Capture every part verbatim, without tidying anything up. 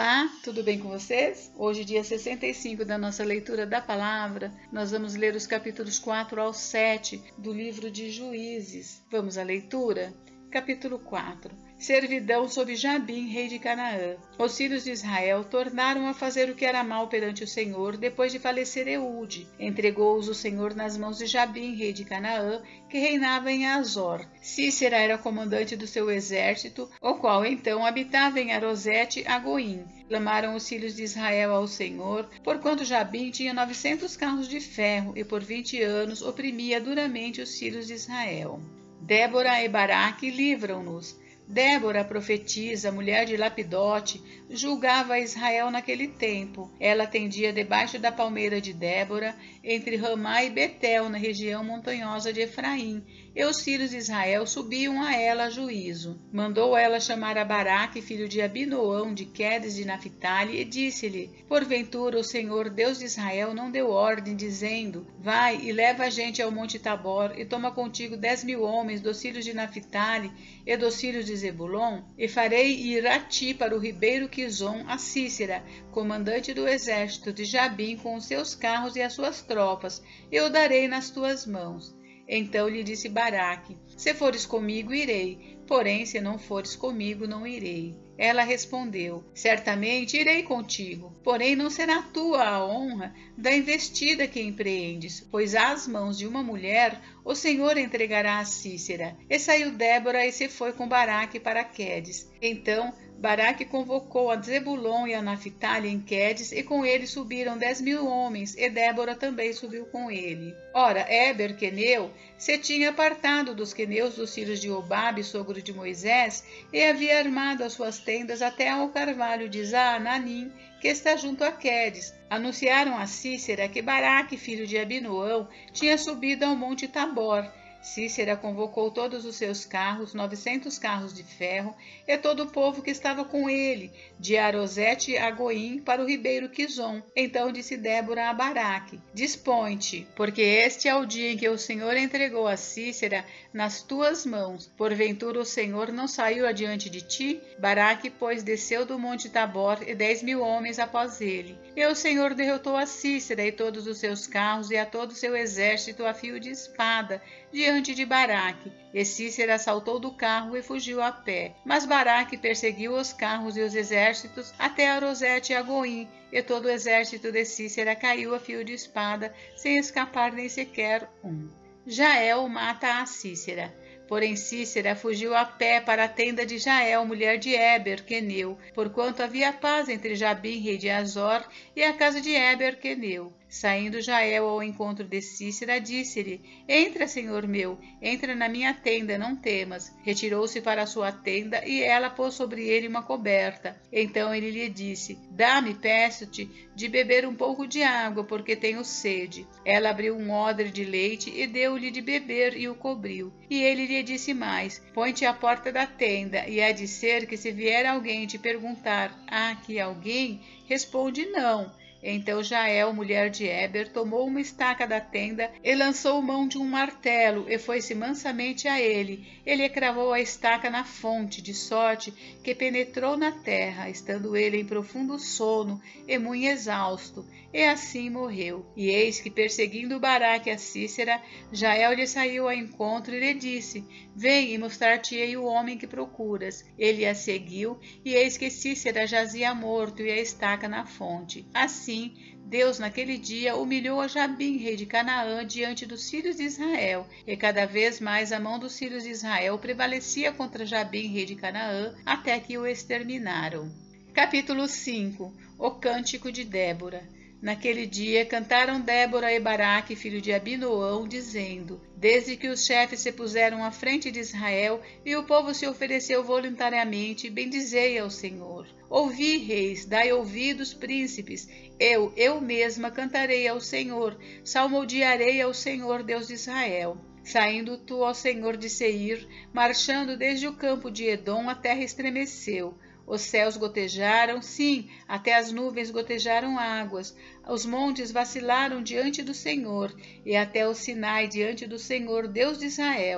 Olá, tudo bem com vocês? Hoje, dia sessenta e cinco da nossa leitura da palavra, nós vamos ler os capítulos quatro ao sete do livro de Juízes. Vamos à leitura? Capítulo quatro. Servidão sob Jabim, rei de Canaã. Os filhos de Israel tornaram a fazer o que era mal perante o Senhor, depois de falecer Eude. Entregou-os o Senhor nas mãos de Jabim, rei de Canaã, que reinava em Azor. Cícera era comandante do seu exército, o qual então habitava em Arosete a Goim. Clamaram os filhos de Israel ao Senhor, porquanto Jabim tinha novecentos carros de ferro, e por vinte anos oprimia duramente os filhos de Israel. Débora e Baraque livram-nos. Débora, profetisa, mulher de Lapidote, julgava Israel naquele tempo. Ela tendia debaixo da palmeira de Débora, entre Ramá e Betel, na região montanhosa de Efraim, e os filhos de Israel subiam a ela a juízo. Mandou ela chamar a Baraque, filho de Abinoão, de Quedes de Naphtali, e disse-lhe: Porventura o Senhor, Deus de Israel, não deu ordem, dizendo: Vai e leva a gente ao monte Tabor, e toma contigo dez mil homens dos filhos de Naphtali e dos filhos de Zebulon, e farei ir a ti para o ribeiro Quizon a Cícera, comandante do exército de Jabim, com os seus carros e as suas tropas, e o darei nas tuas mãos. Então lhe disse Baraque: Se fores comigo, irei, porém se não fores comigo, não irei. Ela respondeu: Certamente irei contigo, porém não será tua a honra da investida que empreendes, pois às mãos de uma mulher o Senhor entregará a Cícera. E saiu Débora e se foi com Baraque para Quedes. Então Baraque convocou a Zebulon e a Naphtali em Quedes, e com ele subiram dez mil homens, e Débora também subiu com ele. Ora, Éber, queneu, se tinha apartado dos queneus dos filhos de Obabe, sogro de Moisés, e havia armado as suas tendas até ao carvalho de Zaananim, que está junto a Quedes. Anunciaram a Cícera que Baraque, filho de Abinoão, tinha subido ao monte Tabor. Cícera convocou todos os seus carros, novecentos carros de ferro, e todo o povo que estava com ele, de Arosete a Goim, para o ribeiro Quizon. Então disse Débora a Baraque: Dispõe-te, porque este é o dia em que o Senhor entregou a Cícera nas tuas mãos. Porventura o Senhor não saiu adiante de ti? Baraque, pois, desceu do monte Tabor, e dez mil homens após ele. E o Senhor derrotou a Cícera e todos os seus carros, e a todo o seu exército a fio de espada, diante de Baraque. E Cícera saltou do carro e fugiu a pé. Mas Baraque perseguiu os carros e os exércitos até Arosete e a Goim, e todo o exército de Cícera caiu a fio de espada, sem escapar nem sequer um. Jael mata a Cícera. Porém Cícera fugiu a pé para a tenda de Jael, mulher de Éber, queneu, porquanto havia paz entre Jabim, rei de Azor, e a casa de Éber, queneu. Saindo Jael ao encontro de Cícera, disse-lhe: Entra, senhor meu, entra na minha tenda, não temas. Retirou-se para a sua tenda, e ela pôs sobre ele uma coberta. Então ele lhe disse: Dá-me, peço-te, de beber um pouco de água, porque tenho sede. Ela abriu um odre de leite e deu-lhe de beber e o cobriu. E ele lhe disse mais: Põe-te à porta da tenda, e há de ser que se vier alguém te perguntar: Há aqui alguém? Responde: Não. Então Jael, mulher de Éber, tomou uma estaca da tenda e lançou mão de um martelo, e foi-se mansamente a ele. Ele cravou a estaca na fonte, de sorte que penetrou na terra, estando ele em profundo sono e muito exausto, e assim morreu. E eis que, perseguindo Baraque a Cícera, Jael lhe saiu ao encontro e lhe disse: Vem e mostrar-te-ei o homem que procuras. Ele a seguiu, e eis que Cícera jazia morto e a estaca na fonte. Assim Assim, Deus naquele dia humilhou a Jabim, rei de Canaã, diante dos filhos de Israel, e cada vez mais a mão dos filhos de Israel prevalecia contra Jabim, rei de Canaã, até que o exterminaram. Capítulo cinco. O Cântico de Débora. Naquele dia cantaram Débora e Baraque, filho de Abinoão, dizendo: Desde que os chefes se puseram à frente de Israel e o povo se ofereceu voluntariamente, bendizei ao Senhor. Ouvi, reis, dai ouvidos, príncipes. Eu, eu mesma cantarei ao Senhor, salmodiarei ao Senhor, Deus de Israel. Saindo tu ao Senhor de Seir, marchando desde o campo de Edom, a terra estremeceu. Os céus gotejaram, sim, até as nuvens gotejaram águas. Os montes vacilaram diante do Senhor, e até o Sinai diante do Senhor, Deus de Israel.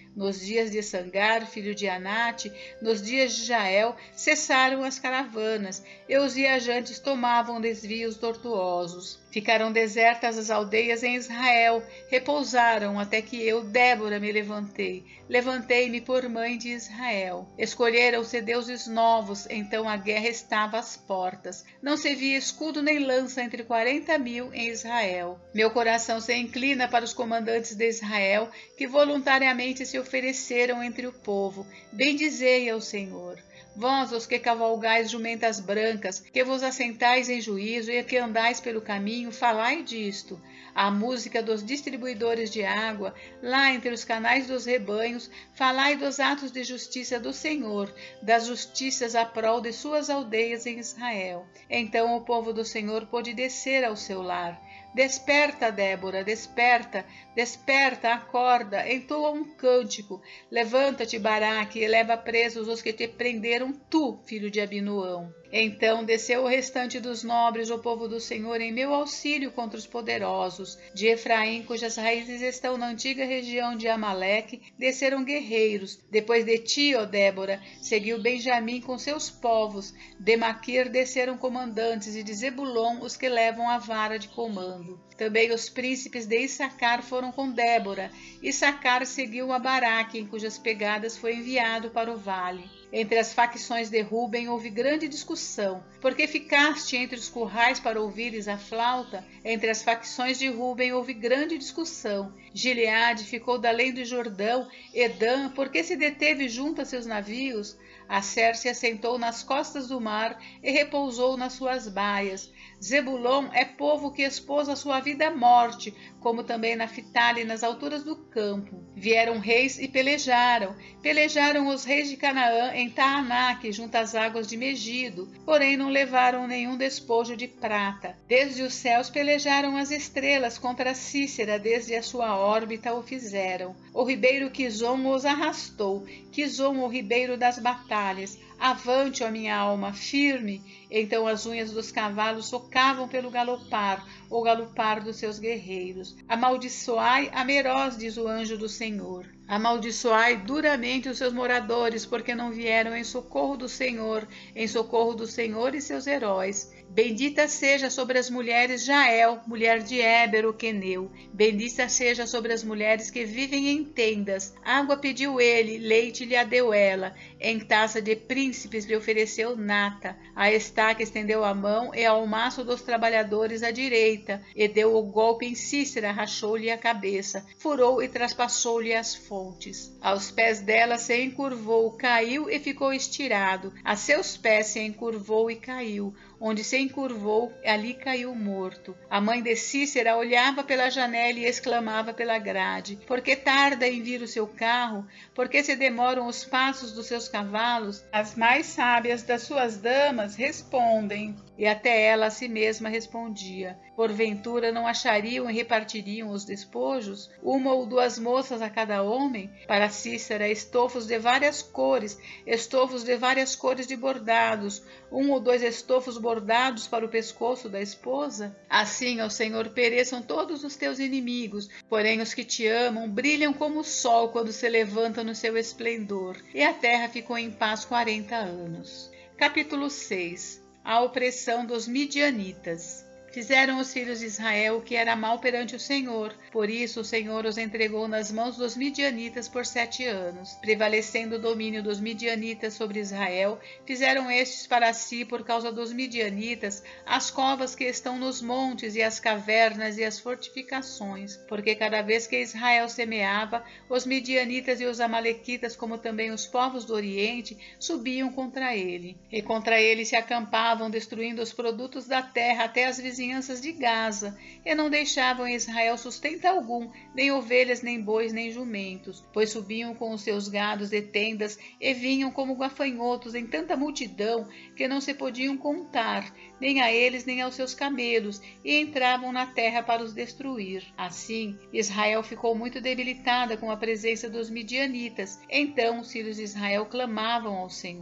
Nos dias de Sangar, filho de Anate, nos dias de Jael, cessaram as caravanas, e os viajantes tomavam desvios tortuosos. Ficaram desertas as aldeias em Israel, repousaram até que eu, Débora, me levantei. Levantei-me por mãe de Israel. Escolheram-se deuses novos, então a guerra estava às portas. Não se via escudo nem lança entre quarenta mil em Israel. Meu coração se inclina para os comandantes de Israel, que voluntariamente se ofereceram entre o povo. Bendizei ao Senhor. Vós, os que cavalgais jumentas brancas, que vos assentais em juízo e que andais pelo caminho, falai disto. A música dos distribuidores de água, lá entre os canais dos rebanhos, falai dos atos de justiça do Senhor, das justiças à prol de suas aldeias em Israel. Então o povo do Senhor pôde descer ao seu lar. Desperta, Débora, desperta, desperta, acorda, entoa um cântico. Levanta-te, Baraque, e leva presos os que te prenderam, tu, filho de Abinoão. Então desceu o restante dos nobres, o povo do Senhor, em meu auxílio contra os poderosos. De Efraim, cujas raízes estão na antiga região de Amaleque, desceram guerreiros. Depois de ti, ó Débora, seguiu Benjamim com seus povos. De Maquir desceram comandantes, e de Zebulon os que levam a vara de comando. Também os príncipes de Issacar foram com Débora. Issacar seguiu a Baraque, em cujas pegadas foi enviado para o vale. Entre as facções de Ruben houve grande discussão. Porque ficaste entre os currais para ouvires a flauta? Entre as facções de Ruben houve grande discussão. Gileade ficou da além do Jordão. Edã, porque se deteve junto a seus navios? Asser se assentou nas costas do mar e repousou nas suas baias. Zebulon é povo que expôs a sua vida à morte, como também Naphtali nas alturas do campo. Vieram reis e pelejaram. Pelejaram os reis de Canaã em Taanaque, junto às águas de Megido, porém não levaram nenhum despojo de prata. Desde os céus pelejaram as estrelas contra Cícera, desde a sua órbita o fizeram. O ribeiro Quizon os arrastou, Quizon, o ribeiro das batalhas. Avante, ó minha alma, firme! Então as unhas dos cavalos socavam pelo galopar, o galopar dos seus guerreiros. Amaldiçoai a Meroz, diz o anjo do Senhor. Amaldiçoai duramente os seus moradores, porque não vieram em socorro do Senhor, em socorro do Senhor e seus heróis. Bendita seja sobre as mulheres Jael, mulher de Éber, o queneu. Bendita seja sobre as mulheres que vivem em tendas. Água pediu ele, leite lhe a deu ela. Em taça de príncipes lhe ofereceu nata. A estaca estendeu a mão e ao maço dos trabalhadores a direita. E deu o golpe em Cícera, rachou-lhe a cabeça. Furou e traspassou-lhe as fontes. Aos pés dela se encurvou, caiu e ficou estirado. A seus pés se encurvou e caiu. Onde se encurvou, ali caiu morto. A mãe de Cícera olhava pela janela e exclamava pela grade. Por que tarda em vir o seu carro? Por que se demoram os passos dos seus cavalos? As mais sábias das suas damas respondem. E até ela a si mesma respondia. Porventura não achariam e repartiriam os despojos? Uma ou duas moças a cada homem? Para Cícera, estofos de várias cores, estofos de várias cores de bordados, um ou dois estofos bordados para o pescoço da esposa? Assim, ó Senhor, pereçam todos os teus inimigos, porém os que te amam brilham como o sol quando se levanta no seu esplendor. E a terra ficou em paz quarenta anos. Capítulo seis. A opressão dos midianitas. Fizeram os filhos de Israel o que era mal perante o Senhor. Por isso o Senhor os entregou nas mãos dos midianitas por sete anos. Prevalecendo o domínio dos midianitas sobre Israel, fizeram estes para si, por causa dos midianitas, as covas que estão nos montes e as cavernas e as fortificações. Porque cada vez que Israel semeava, os midianitas e os amalequitas, como também os povos do Oriente, subiam contra ele. E contra ele se acampavam, destruindo os produtos da terra até as vizinhanças de Gaza, e não deixavam em Israel sustento algum, nem ovelhas, nem bois, nem jumentos, pois subiam com os seus gados de tendas e vinham como gafanhotos em tanta multidão que não se podiam contar, nem a eles nem aos seus camelos, e entravam na terra para os destruir. Assim, Israel ficou muito debilitada com a presença dos midianitas. Então os filhos de Israel clamavam ao Senhor.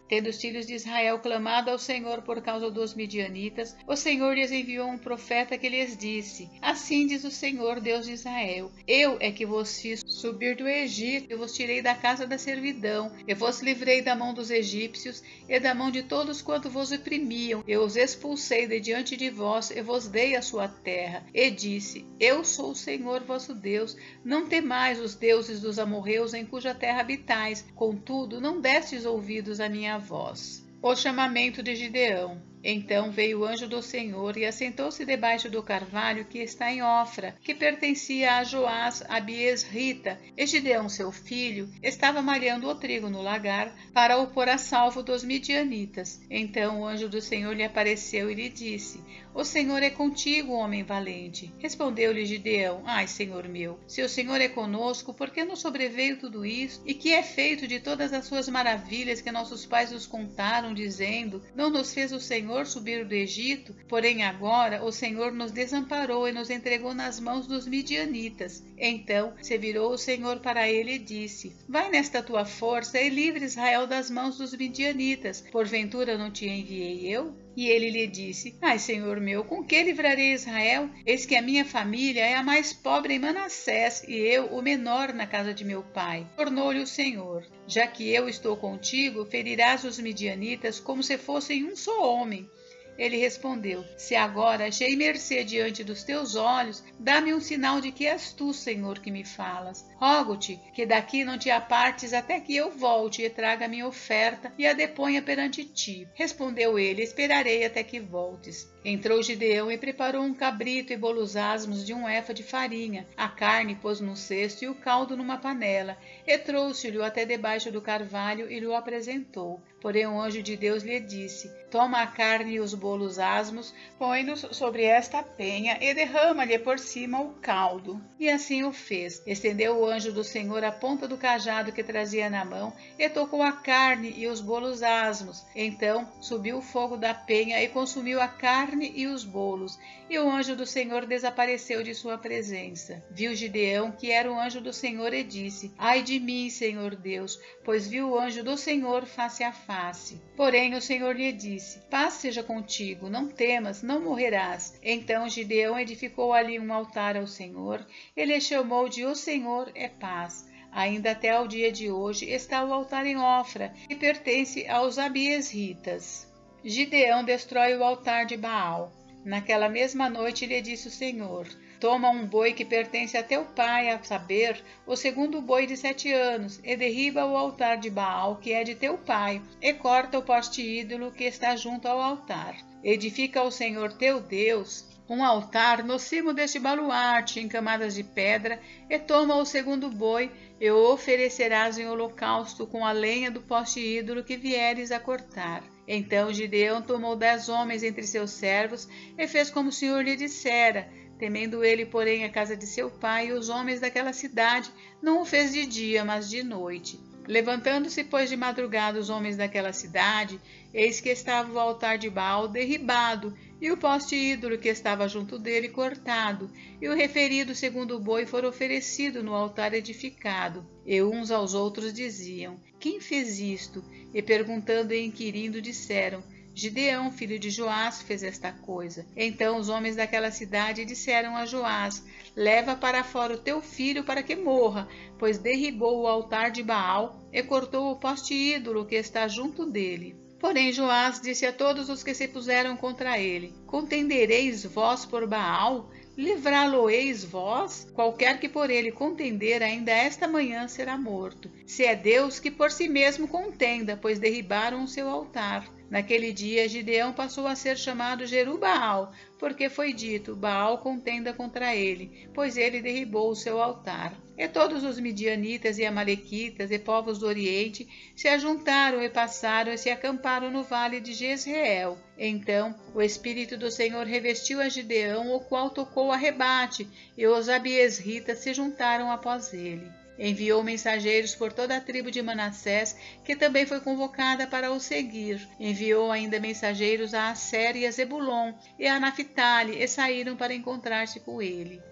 Tendo os filhos de Israel clamado ao Senhor por causa dos midianitas, o Senhor lhes enviou um profeta que lhes disse: Assim diz o Senhor, Deus de Israel: Eu é que vos fiz subir do Egito, e vos tirei da casa da servidão, e vos livrei da mão dos egípcios e da mão de todos quanto vos oprimiam. Eu os expulsei de diante de vós e vos dei a sua terra. E disse: Eu sou o Senhor vosso Deus. Não temais os deuses dos amorreus em cuja terra habitais. Contudo, não destes ouvidos à minha voz. O chamamento de Gideão. Então veio o anjo do Senhor e assentou-se debaixo do carvalho que está em Ofra, que pertencia a Joás, a Abiesrita. E Gideão, seu filho, estava malhando o trigo no lagar para o pôr a salvo dos midianitas. Então o anjo do Senhor lhe apareceu e lhe disse: O Senhor é contigo, homem valente. Respondeu-lhe Gideão: Ai, Senhor meu, se o Senhor é conosco, por que nos sobreveio tudo isso? E que é feito de todas as suas maravilhas que nossos pais nos contaram, dizendo: Não nos fez o Senhor subir do Egito? Porém agora o Senhor nos desamparou e nos entregou nas mãos dos midianitas. Então se virou o Senhor para ele e disse: Vai nesta tua força e livre Israel das mãos dos midianitas. Porventura não te enviei eu? E ele lhe disse: Ai, Senhor meu, com que livrarei Israel? Eis que a minha família é a mais pobre em Manassés, e eu o menor na casa de meu pai. Tornou-lhe o Senhor: Já que eu estou contigo, ferirás os midianitas como se fossem um só homem. Ele respondeu: Se agora achei mercê diante dos teus olhos, dá-me um sinal de que és tu, Senhor, que me falas. Rogo-te que daqui não te apartes até que eu volte e traga a minha oferta e a deponha perante ti. Respondeu ele: Esperarei até que voltes. Entrou Gideão e preparou um cabrito e bolos asmos de um efa de farinha. A carne pôs num cesto e o caldo numa panela, e trouxe-lhe até debaixo do carvalho e lhe o apresentou. Porém o anjo de Deus lhe disse: Toma a carne e os bolos asmos, põe-nos sobre esta penha e derrama-lhe por cima o caldo. E assim o fez. Estendeu o anjo do Senhor a ponta do cajado que trazia na mão e tocou a carne e os bolos asmos. Então subiu o fogo da penha e consumiu a carne e os bolos, e o anjo do Senhor desapareceu de sua presença. Viu Gideão que era o anjo do Senhor e disse: Ai de mim, Senhor Deus, pois viu o anjo do Senhor face a face. Porém o Senhor lhe disse: Paz seja contigo, não temas, não morrerás. Então Gideão edificou ali um altar ao Senhor, e lhe chamou de O Senhor é Paz. Ainda até ao dia de hoje está o altar em Ofra, que pertence aos Abiesritas. Gideão destrói o altar de Baal. Naquela mesma noite lhe disse o Senhor: Toma um boi que pertence a teu pai, a saber, o segundo boi de sete anos, e derriba o altar de Baal, que é de teu pai, e corta o poste ídolo que está junto ao altar. Edifica ao Senhor teu Deus um altar no cimo deste baluarte, em camadas de pedra, e toma o segundo boi, e o oferecerás em holocausto com a lenha do poste ídolo que vieres a cortar. Então Gideão tomou dez homens entre seus servos, e fez como o Senhor lhe dissera. Temendo ele, porém, a casa de seu pai e os homens daquela cidade, não o fez de dia, mas de noite. Levantando-se, pois, de madrugada os homens daquela cidade, eis que estava o altar de Baal derribado, e o poste ídolo que estava junto dele cortado, e o referido segundo boi for oferecido no altar edificado. E uns aos outros diziam: Quem fez isto? E perguntando e inquirindo, disseram: Gideão, filho de Joás, fez esta coisa. Então os homens daquela cidade disseram a Joás: Leva para fora o teu filho para que morra, pois derribou o altar de Baal e cortou o poste ídolo que está junto dele. Porém Joás disse a todos os que se puseram contra ele: Contendereis vós por Baal? Livrá-lo-eis vós? Qualquer que por ele contender, ainda esta manhã será morto. Se é Deus, que por si mesmo contenda, pois derribaram o seu altar. Naquele dia, Gideão passou a ser chamado Jerubaal, porque foi dito: Baal contenda contra ele, pois ele derribou o seu altar. E todos os midianitas e amalequitas e povos do Oriente se ajuntaram e passaram e se acamparam no vale de Jezreel. Então o Espírito do Senhor revestiu a Gideão, o qual tocou a rebate, e os Abiesritas se juntaram após ele. Enviou mensageiros por toda a tribo de Manassés, que também foi convocada para o seguir. Enviou ainda mensageiros a Asser e a Zebulon e a Naphtali, e saíram para encontrar-se com ele.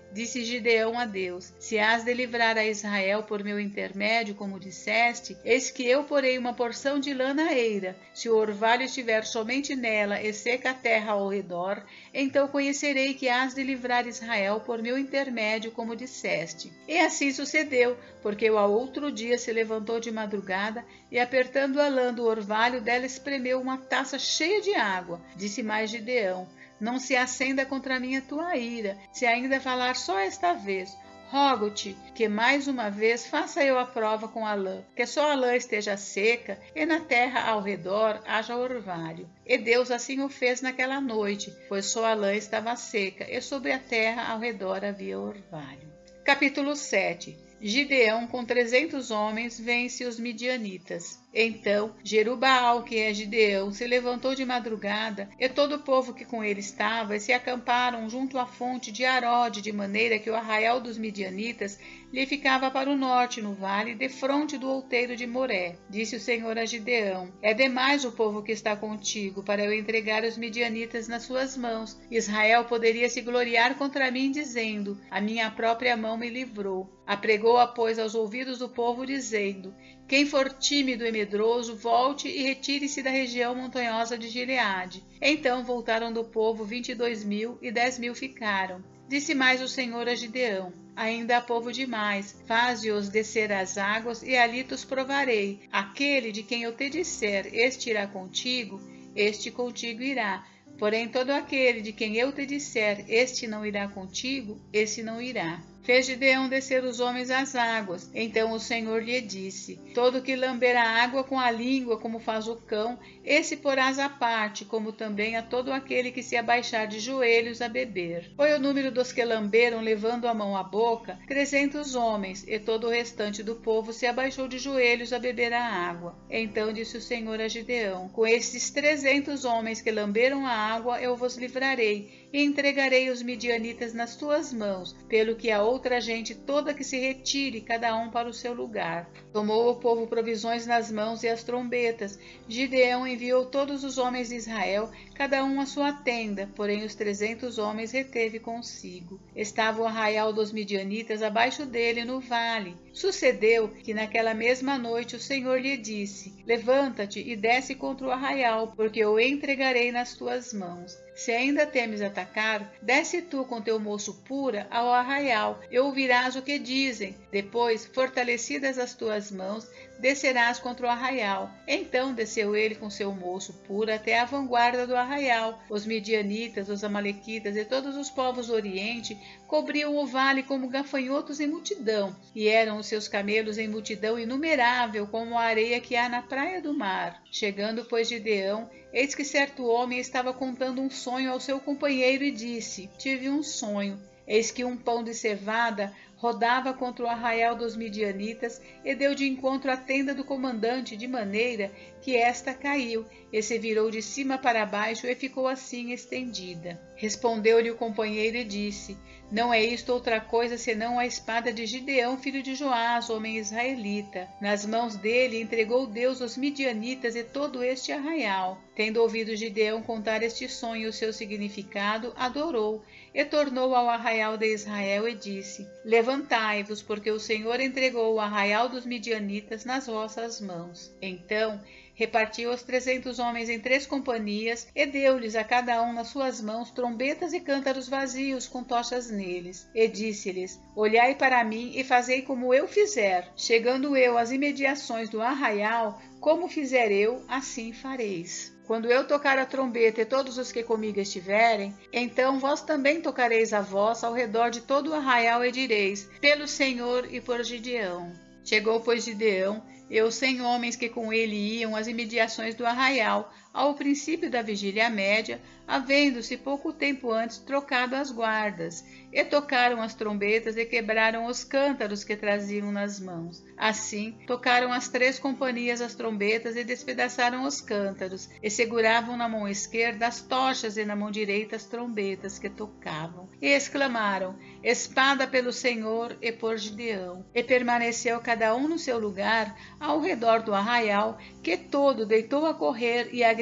Disse Gideão a Deus: Se has de livrar a Israel por meu intermédio, como disseste, eis que eu porei uma porção de lã na eira. Se o orvalho estiver somente nela e seca a terra ao redor, então conhecerei que hás de livrar Israel por meu intermédio, como disseste. E assim sucedeu, porque ao outro dia se levantou de madrugada e, apertando a lã do orvalho, dela espremeu uma taça cheia de água. Disse mais Gideão: Não se acenda contra mim a tua ira, se ainda falar só esta vez. Rogo-te que mais uma vez faça eu a prova com a lã, que só a lã esteja seca e na terra ao redor haja orvalho. E Deus assim o fez naquela noite, pois só a lã estava seca e sobre a terra ao redor havia orvalho. Capítulo sete. Gideão, com trezentos homens, vence os midianitas. Então Jerubaal, que é Gideão, se levantou de madrugada, e todo o povo que com ele estava, e se acamparam junto à fonte de Arode, de maneira que o arraial dos midianitas lhe ficava para o norte, no vale, defronte do outeiro de Moré. Disse o Senhor a Gideão: É demais o povo que está contigo, para eu entregar os midianitas nas suas mãos. Israel poderia se gloriar contra mim, dizendo: A minha própria mão me livrou. Apregou-a, pois, aos ouvidos do povo, dizendo: Quem for tímido e medroso, volte e retire-se da região montanhosa de Gileade. Então voltaram do povo vinte e dois mil, e dez mil ficaram. Disse mais o Senhor a Gideão: Ainda há povo demais, faze-os descer às águas, e ali os provarei. Aquele de quem eu te disser, este irá contigo, este contigo irá. Porém, todo aquele de quem eu te disser, este não irá contigo, esse não irá. Fez Gideão descer os homens às águas. Então o Senhor lhe disse: Todo que lamber a água com a língua, como faz o cão, esse porás à parte, como também a todo aquele que se abaixar de joelhos a beber. Foi o número dos que lamberam, levando a mão à boca, trezentos homens, e todo o restante do povo se abaixou de joelhos a beber a água. Então disse o Senhor a Gideão: Com esses trezentos homens que lamberam a água, eu vos livrarei, e entregarei os midianitas nas tuas mãos, pelo que a outra gente toda que se retire, cada um para o seu lugar. Tomou o povo provisões nas mãos e as trombetas. Gideão enviou todos os homens de Israel, cada um à sua tenda, porém os trezentos homens reteve consigo. Estava o arraial dos midianitas abaixo dele no vale. Sucedeu que naquela mesma noite o Senhor lhe disse: Levanta-te e desce contra o arraial, porque eu o entregarei nas tuas mãos. Se ainda temes atacar, desce tu com teu moço pura ao arraial, e ouvirás o que dizem. Depois, fortalecidas as tuas mãos, descerás contra o arraial. Então desceu ele com seu moço pura até a vanguarda do arraial. Os midianitas, os amalequitas e todos os povos do Oriente cobriam o vale como gafanhotos em multidão, e eram os seus camelos em multidão inumerável, como a areia que há na praia do mar. Chegando, pois, Gideão, eis que certo homem estava contando um sonho ao seu companheiro e disse: Tive um sonho. Eis que um pão de cevada rodava contra o arraial dos midianitas e deu de encontro à tenda do comandante, de maneira que esta caiu e se virou de cima para baixo e ficou assim estendida. Respondeu-lhe o companheiro e disse: Não é isto outra coisa senão a espada de Gideão, filho de Joás, homem israelita. Nas mãos dele entregou Deus os midianitas e todo este arraial. Tendo ouvido Gideão contar este sonho e o seu significado, adorou e tornou ao arraial de Israel e disse: Levantai-vos, porque o Senhor entregou o arraial dos midianitas nas vossas mãos. Então repartiu os trezentos homens em três companhias e deu-lhes a cada um nas suas mãos trombetas e cântaros vazios com tochas neles. E disse-lhes: Olhai para mim e fazei como eu fizer. Chegando eu às imediações do arraial, como fizer eu, assim fareis. Quando eu tocar a trombeta e todos os que comigo estiverem, então vós também tocareis a vossa ao redor de todo o arraial e direis: Pelo Senhor e por Gideão. Chegou, pois, Gideão e os cem homens que com ele iam às imediações do arraial, ao princípio da vigília média, havendo-se pouco tempo antes trocado as guardas, e tocaram as trombetas e quebraram os cântaros que traziam nas mãos. Assim, tocaram as três companhias as trombetas e despedaçaram os cântaros, e seguravam na mão esquerda as tochas e na mão direita as trombetas que tocavam. E exclamaram: Espada pelo Senhor e por Gideão. E permaneceu cada um no seu lugar, ao redor do arraial, que todo deitou a correr e a gritar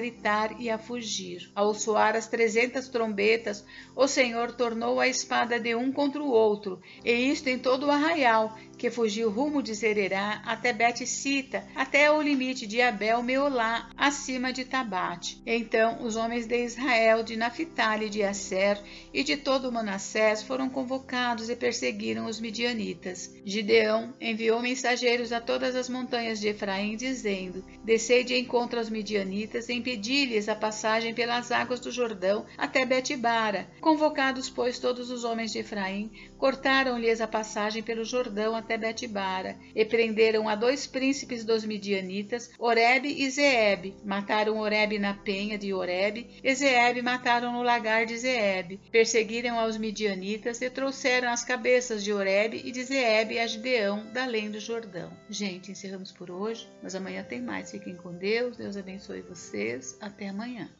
gritar e a fugir. Ao soar as trezentas trombetas, o Senhor tornou a espada de um contra o outro, e isto em todo o arraial, que fugiu rumo de Zererá até Bet-Sita, até o limite de Abel-Meolá, acima de Tabate. Então os homens de Israel, de Naphtali, de Asser e de todo Manassés foram convocados e perseguiram os midianitas. Gideão enviou mensageiros a todas as montanhas de Efraim, dizendo: Descei de encontro aos midianitas e impedi-lhes a passagem pelas águas do Jordão até Bet-Bara. Convocados, pois, todos os homens de Efraim, cortaram-lhes a passagem pelo Jordão até Bet-Bara, e prenderam a dois príncipes dos midianitas, Oreb e Zeeb. Mataram Oreb na penha de Oreb, e Zeeb mataram no lagar de Zeeb. Perseguiram aos midianitas e trouxeram as cabeças de Oreb e de Zeeb a Gideão, da além do Jordão. Gente, encerramos por hoje, mas amanhã tem mais. Fiquem com Deus, Deus abençoe vocês. Até amanhã.